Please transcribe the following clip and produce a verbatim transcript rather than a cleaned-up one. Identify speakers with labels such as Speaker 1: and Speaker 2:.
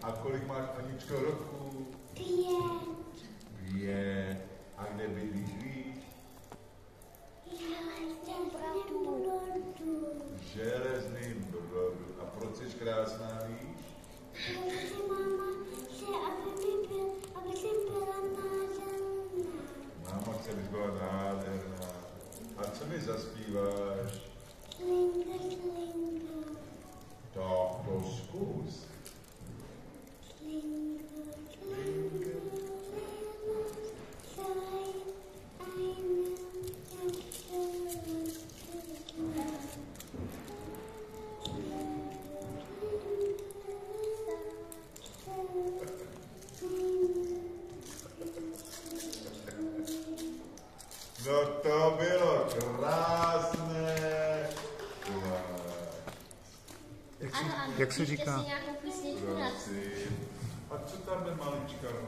Speaker 1: A kolik máš, Aničko, roku?
Speaker 2: Dvě.
Speaker 1: Dvě. A kde bydlíš, víš?
Speaker 2: Já jsem Brodu.
Speaker 1: Železným Brodu. A proč jsi krásná, víš?
Speaker 2: Protože máma chce, aby mi byl, aby jsem byla nádherná.
Speaker 1: Máma chce, abys byla nádherná. A co mi zaspíváš?
Speaker 2: Slinga, slinga.
Speaker 1: Tak to zkus.
Speaker 2: Slinga, slinga, slinga,
Speaker 1: No to bylo krásné.
Speaker 3: Jak se,
Speaker 4: Ano, ano,
Speaker 3: jak se
Speaker 4: píšte
Speaker 3: říká?
Speaker 4: si nějakou písničku na
Speaker 1: Prosím. A co tam je malička?